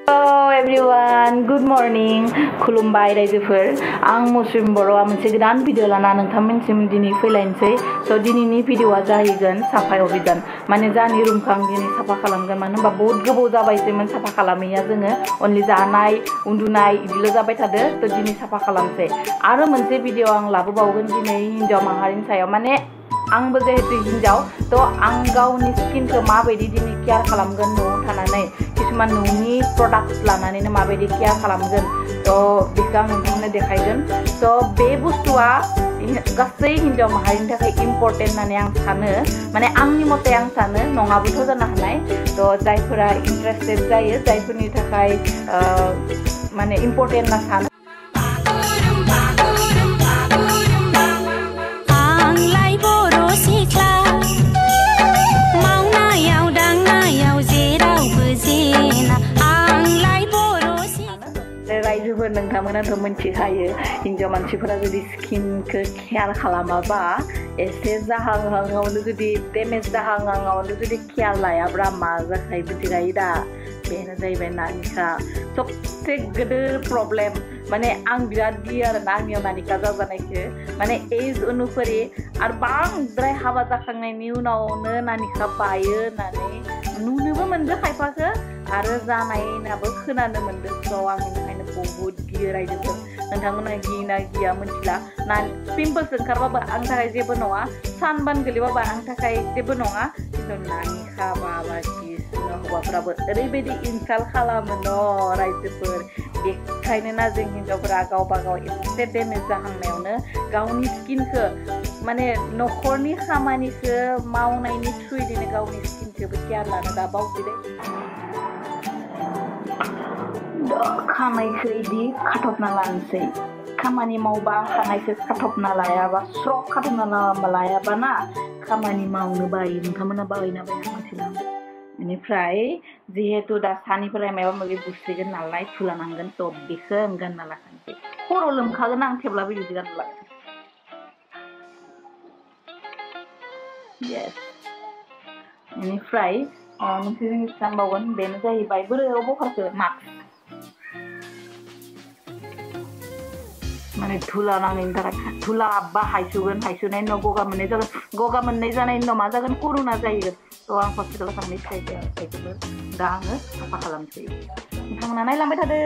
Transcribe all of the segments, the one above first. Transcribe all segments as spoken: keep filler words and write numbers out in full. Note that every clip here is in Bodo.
Hello everyone, good morning. खुलुमबाय रायजोफोर आं मुस्लिम बर'आ मोनसे गोदान भिडिअ लाना नोंथांमोनसिम दिनै फैलायनोसै स' दिनैनि भिडिअआ जाहैगोन साफाय अभियान माने जानि रुमखौ आं दिनै साफा खालामगोन मानो होनबा बहुत गोबाव जाबायसैमोन साफा खालामैया जोङो अनलि जानाय उन्दुनाय इदिल' जाबाय थादो थ' दिनै साफा खालामसै आरो मोनसे भिडिअ आं लाबोबावगोन दिनै हिन्जाव माहारिनि सायाव माने आंबो जेहेतु हिन्जाव थ' आं गावनि स्किनखौ माबायदि दिनै केयार खालामगोन न'आव थानानै किसुमान न'नि प्रडाक्ट्स लानानैनो माबायदि केयार खालामगोन थ' बेखौ आं नोंथांनो देखायगोन थ' बे बुस्थुआ गासै हिन्जाव माहारिनि थाखाय इम्पर्टेन्ट होननानै आं सानो माने आंनि मथे आं सानो नङाबोथ' जानो हानाय थ' जायफोरा इन्टारेस्टेड जायो जायफोरनि थाखाय माने इम्पर्टेन्ट होनना सानो रायजोफोर नोंथांमोनाथ' मिथिखायो हिन्जाव मानसिफोरा जुदि स्किनखौ केयार खालामाबा एसे जाहांहांआवनो जुदि डेमेज जाहांहांआवनो जुदि केयार लायाब्ला मा जाखायो बुजिखायो दा बेनो जाहैबाय नानिखा सबसे गिदिर प्रब्लेम माने आं बिराद गियो आरोना आंनियाव नानिखा जाजानायखौ माने एज अनुसरि आरो बांद्राय हाबा जाखांनायनि उनावनो नानिखा बायो होननानै नुनोबो मोनदों खायफाखौ आरो जानायनाबो खोनानो मोनदों स' आं बेनिखायनो बहुत गियो रायजोफोर नोंथांमोना गियोना गिया मिथिला ना पिम्पल्स ओंखारबाबो आंनि थाखाय जेबो नङा सानबान गोलैबाबो आंनि थाखाय जेबो नङा खिन्थु नानिखा बाबा गिसिनो हौवाफोराबो ओरैबायदि इनसाल्ट खालामो न' रायजोफोर बेखायनो ना जों हिन्जावफोरा गावबा गाव एसे डेमेज जाहांनायावनो गावनि स्किनखौ माने न'खरनि खामानिखौ मावनायनि थ्रुयैनो गावनि स्किनखौबो केयार लानो दा बावजोबबाय खानायखौ इदि खाथबना लानोसै खामानि मावबा खानायखौ खाथबना लायाबा स्र' खाथबना लायाबा ना खामानि मावनो बायो नोंथांमोना बायोना बाया मिथिला बेनिफ्राय जिहेतु दा सानिफ्राय माबा माबि बुसिगोन नालाय थुलानांगोन थ' बेखौ आं गानना लाखानोसै खर' लोमखागोन आं थेवब्लाबो बिदि गानना लाखानोसै येस बेनिफ्राय मोनसे जिनिस गानबावगोन बेनो जाहैबाय बोरैयाव बखारखो मास्क माने धुला नांनायनि थाखाय धुला बा हायसुगोन हायसुनायनि उनाव गगा मोननाय जागोन गगा मोननाय जानायनि उनाव मा जागोन करुना जाहैगोन थ' आं हस्पिटालाव थांनाय फिथाइखौबो दा आङो साफा खालामसै नोंथांमोना नायलांबाय थादो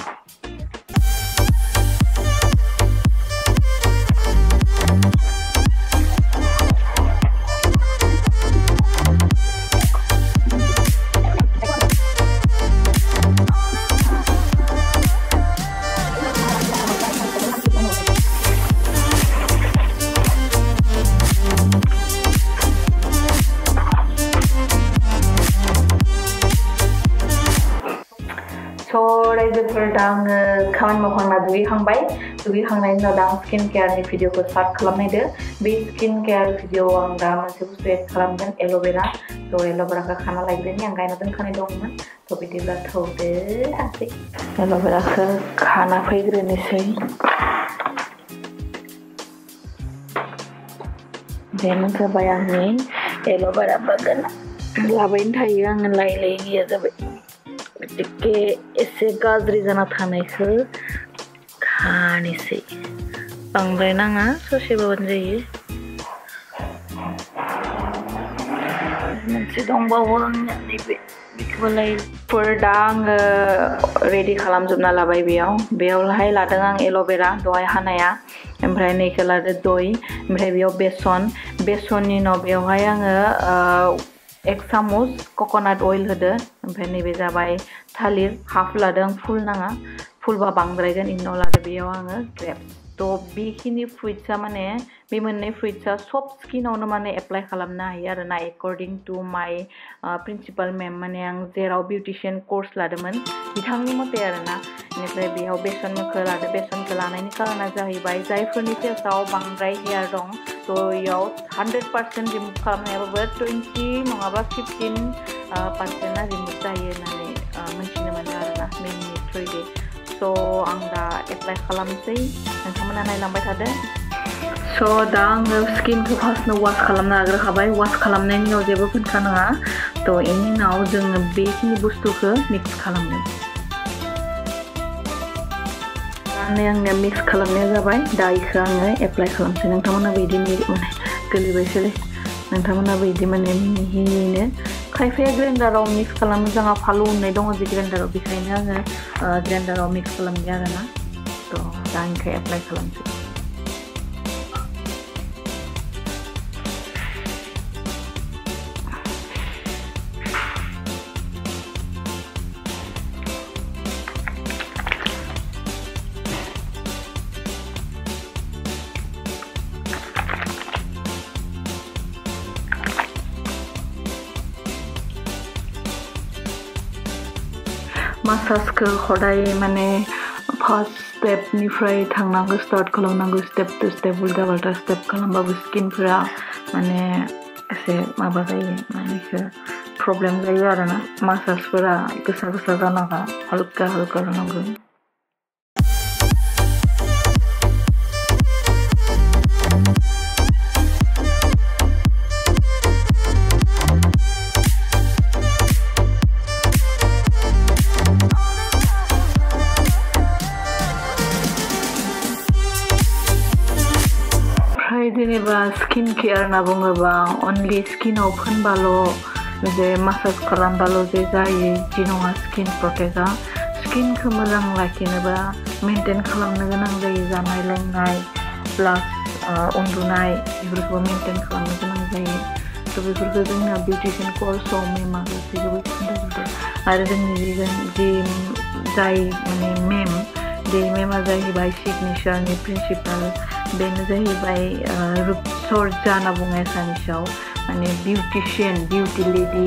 रायजोफोर दा आङो खामानि मावखांना दुगैखांबाय दुगैखांनायनि उनाव दा आं स्किन केयारनि भिडिअखौ स्टार्ट खालामनायदो बे स्किन केयार भिडिअआव आं दा मोनसे बुस्थु एड खालामगोन एल'भेरा थ' एल'भेराखौ खाना लायग्रोनि आं गायना दोनखानाय दंमोन थ' बिदिब्ला थौदो थांसै एल'भेराखौ खाना फैग्रोनोसै बेनो जाबाय आंनि एल'भेरा बागान लाबायनो थायो आङो लाय लाय गैया जाबाय गतिके एसे गाज्रि जाना थानायखौ खानोसै बांद्राय नाङा ससेबाबो जायो मोनसे दंबावो आंनिया नैबे बेखौलाय फोर दा आङो रेडि खालामजोबना लाबाय बेयाव बेयावहाय लादों आं एल'भेरा दहाय हानाया ओमफ्राय नैखौ लादो दय ओमफ्राय बेयाव बेसन बेसननि उनाव बेवहाय आङो एक सामुच कक'नाट अइल होदो ओमफ्राय नैबे जाबाय थालिर हाफ लादों फुल नाङा फुलबा बांद्रायगोन इनि उनाव लादो बेयाव आङो ग्रेप्स थ' बेखिनि फ्रुइट्सआ माने बे मोननै फ्रुइट्सआ सब स्किनावनो माने एप्लाइ खालामनो हायो आरो ना according to my principal ma'am माने आं जेराव बिउटिशियान कर्स लादोंमोन बिथांनि मथे आरो ना बेनिफ्राय बेयाव बेसनखौ लादो बेसनखौ लानायनि कारना जाहैबाय जायफोरनि फेसाव बांद्राय हेयार दं थ' इयाव हान्ड्रेड पार्सेन्ट रिमुभ खालामनो हायाबाबो टुवेन्टि नङाबा फिफटिन पार्सेन्टआ रिमुभ जायो होननानै मिथिनो मोनो आरो ना मेमनि थ्रुयै स' आं दा एप्लाइ खालामसै नोंथांमोना नायलांबाय थादो So दा आङो स्किनखौ फार्स्टनो वाश खालामना लाग्रोखाबाय वाश खालामनायनि उनाव जेबो फोनखा नाङा थ' इनि उनाव जोङो बेखिनि बुस्थुखौ मिक्स खालामगोन लानानै आंनिया मिक्स खालामनाया जाबाय दा इखौ आङो एप्लाइ खालामसै नोंथांमोनाबो इदि माने गोलैबायसोलै नोंथांमोनाबो इदि माने मिहिनो खायफाया ग्राइन्डाराव मिक्स खालामो जोंहा फालु होननाय दङ जे ग्राइन्डाराव बेखायनो आङो ग्राइन्डाराव मिक्स खालामबाय आरोना थ' दा इखौ एप्लाइ खालामसै मासाजखौ हदाय माने फार्स्ट स्टेपनिफ्राय थांनांगौ स्टार्ट खालामनांगौ स्टेप टु स्टेप उल्टा पाल्टा स्टेप खालामबाबो स्किनफोरा माने एसे माबा जायो माने प्रब्लेम जायो आरोना मासाजफोरा गोसा गोसा जानाङा हल्का हल्का जानांगौ जेनेबा स्किन केयार होनना बुङोबा अनलि स्किनाव फोनबाल' जे मासाज खालामबाल' जे जायो जि नङा स्किन प्रटेक्टआ स्किनखौ मोजां लाखिनोबा मेनटेन खालामनो गोनां जायो जानाय लोंनाय प्लास उन्दुनाय बेफोरखौ मेनटेन खालामनो गोनां जायो थ' बेफोरखौ जोंना बिउटिशियान कर्सआव मेमा गासैखौबो खिन्थाजोबो आरो जोंनि जि जाय माने मेम बे मेमा जाहैबाय सिगनेचारनि प्रिन्सिपाल बेनो जाहैबाय रुपसर्जा होनना बुङो एसामिसाव माने beautician beauty lady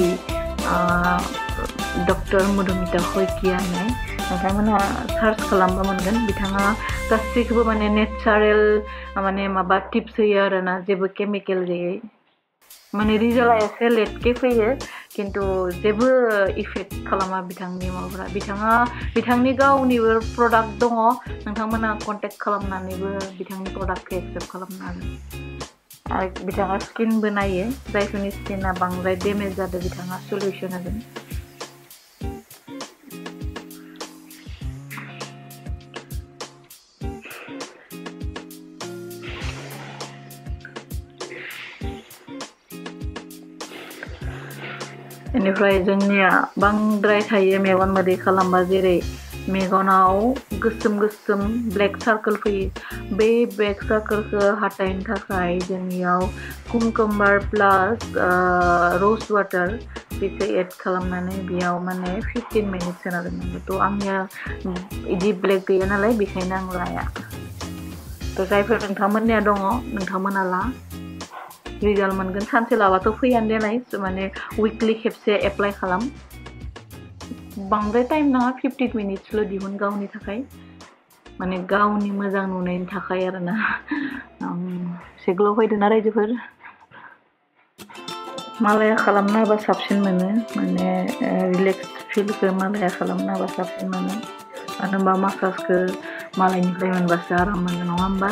doctor Madhumita Saikia होननाय नोंथांमोनहा सार्च खालामबा मोनगोन बिथाङा गासैखौबो माने नेचारेल माने माबा टिप्स होयो आरोना जेबो केमिकेल गैयै माने रिजाल्टआ एसे लेटके फैयो खिन्थु जेबो इफेक्ट खालामा बिथांनि माबाफोरा बिथाङा बिथांनि गावनिबो प्रडाक्ट दङ नोंथांमोना कन्टेक्ट खालामनानैबो बिथांनि प्रडाक्टखौ एक्सेप्ट खालामनो हागोन आरो बिथाङा स्किनबो नायो जायफोरनि स्किना बांद्राय डेमेज जादों बिथाङा सल्युसन होगोन बेनिफ्राय जोंनिया बांद्राय थायो मेगन मोदै खालामबा जेरै मेगनाव गोसोम गोसोम ब्लेक सार्कोल फैयो बे ब्लेक सार्कोलखौ हटायनो थाखाय जोंनियाव कुमकुम्बार प्लास र'ज वाटार बेखौ एड खालामनानै बेयाव माने फिफ्टिन मिनिट्स होना दोननांगौ थ' आंनिया बिदि ब्लेक गैया नालाय बेखायनो आं लाया थ' जायफोर नोंथांमोननिया दङ नोंथांमोना ला रिजाल्ट मोनगोन सानसे लाबाथ' फैयानो देनाय माने उइकलि खेबसे एप्लाइ खालाम बांद्राय टाइम नाङा फिफ्टिन मिनिट्सल' दिहुन गावनि थाखाय माने गावनि मोजां नुनायनि थाखाय आरोना एसे ग्ल' फैदोंना रायजोफोर मालाया खालामना होबा साबसिन मोनो माने रिलेक्स फिलखौ मालाया खालामना होबा साबसिन मोनो मानो होनबा मासाजखौ मालायनिफ्राय मोनबासो आराम मोनो नङा होमबा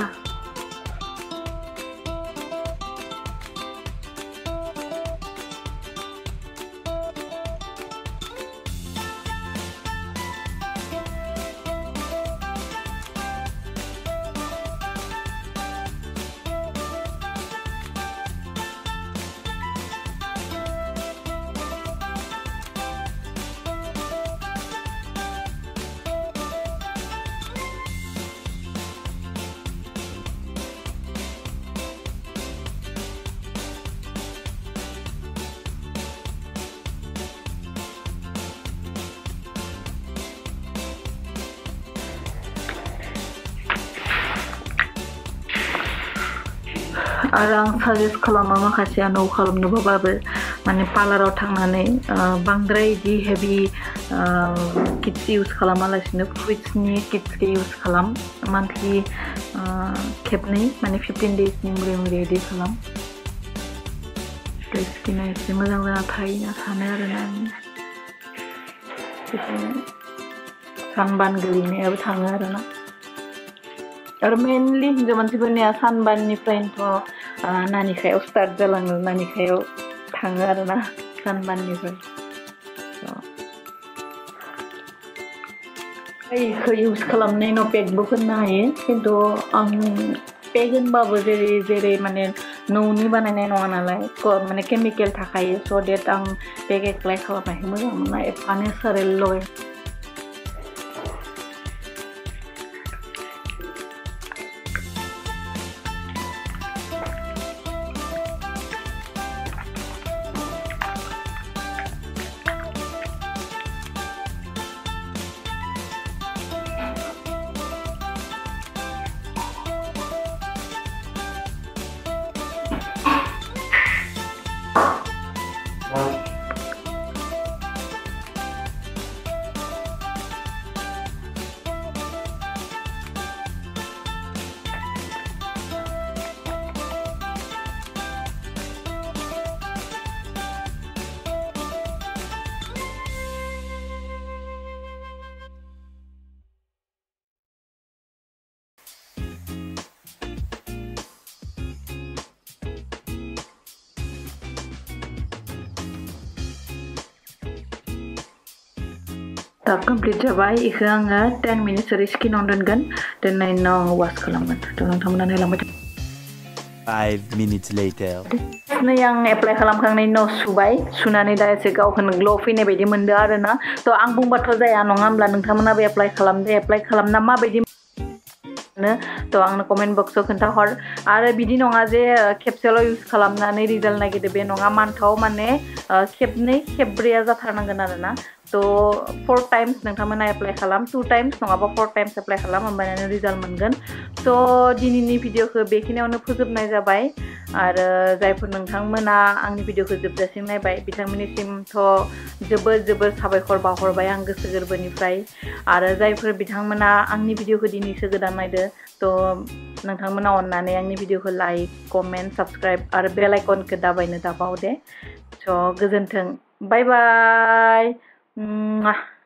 आरो आं साजेस्ट खालामो माखासेया न'आव खालामनोबाबो माने पार्लाराव थांनानै बांद्राय इदि हेभि किट्स इउज खालामालासिनो फ्रुइट्सनि किट्सखौ इउज खालाम मान्थलि खेबनै माने फिफ्टिन डेजनि मुरे मुरे इदि खालाम स्किना एसे मोजां जाना थायो होनना सानो आरोना आं बेखायनो सानबान गोलैनायाबो थाङो आरोना आरो मेनलि हिन्जाव मानसिफोरनिया सानबाननिफ्रायनोथ' नानिखायाव स्टार्ट जालाङो नानिखायाव थाङो आरोना सानबाननिफ्राय बेखौ इउज खालामनाय उनाव पेकबो फोननो हायो खिन्थु आं पेक होनबाबो जेरै जेरै माने न'नि बानायनाय नङा नालाय माने केमिकेल थाखायो स' देट आं पेक एप्लाइ खालामनायखौ मोजां मोना एफा नेचारेल लगाय दा कमप्लिट जाबाय इखौ आङो ten मिनिट्स ओरै स्किनाव दोनगोन दोननायनि उनाव वाश खालामगोन थ' नोंथांमोना नायलांबाय five minutes later नै आं एप्लाइ खालामखांनायनि उनाव सुबाय सुनानै दा एसे गावखौनो ग्ल' फैनाय बायदि मोनदो आरो ना थ' आं बुंबाथ' जाया नङा होमब्ला नोंथांमोनाबो एप्लाइ खालामदो एप्लाइ खालामना माबायदि मोनो थ' आंनो कमेन्ट बक्सआव खोन्थाहर आरो बिदि नङा जे खेबसेल' इउज खालामनानै रिजाल्ट नागिरदो बे नङा मान्थआव माने खेबनै खेबब्रैया जाथारनांगोन आरो ना थ' फोर टाइम्स नोंथांमोना एप्लाइ खालाम टु टाइम्स नङाबा फोर टाइम्स एप्लाइ खालाम होमबानो रिजाल्ट मोनगोन थ' दिनैनि भिडिअखौ बेखिनियावनो फोजोबनाय जाबाय आरो जायफोर नोंथांमोना आंनि भिडिअखौ जोबजासिम नायबाय बिथांमोननिसिमथ' जोबोद जोबोद साबायखर बावहरबाय आं गोसो गोरबोनिफ्राय आरो जायफोर बिथांमोना आंनि भिडिअखौ दिनैसो गोदान नायदो थ' नोंथांमोना अननानै आंनि भिडिअखौ लाइक कमेन्ट साबस्क्राइब आरो बेल आइकनखौ दाबायनो दाबाव दे स' गोजोन्थों बाय बाय